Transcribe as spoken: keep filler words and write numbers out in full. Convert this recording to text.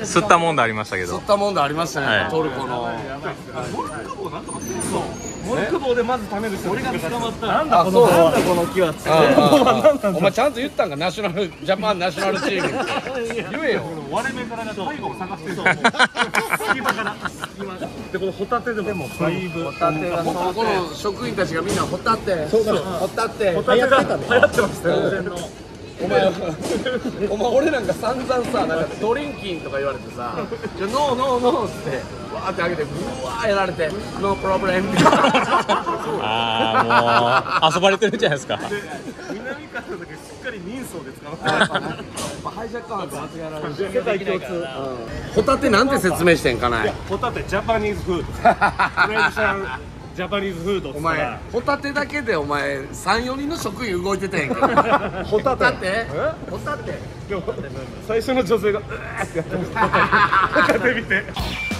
吸ったもんだありましたけど。 吸ったもんだありましたね、トルコの。 モルク棒でまず食べる人。俺が捕まった。 なんだこのなんだこの木は。 お前ちゃんと言ったんか、ナショナルジャパンナショナルチームって言えよ。 割れ目からが最後を探してる。隙間から。でこのホタテでもだいぶ。 ホタテがこの職員たちがみんなホタテ、ホタテ、 ホタテが流行ってましたよ。 お前、お前俺なんか散々さ、なんかドリンキンとか言われてさ、じゃノーノーノーってわーってあげて、うわーやられて、ノープロブレムみたいな。 ああもう遊ばれてるじゃないですか。 南風だけしっかり人相で使われてる。 ハイジャック感と間違えられる。 世界共通。 ホタテなんて説明してんかな。 ホタテジャパニーズフード。トラディショナルジャパニーズフードっつお前ったら。 ホタテだけでお前三四人の職員動いてたやんけ。ホタテ？ホタテ？ 最初の女性がうーってやってました。ホタテ見て。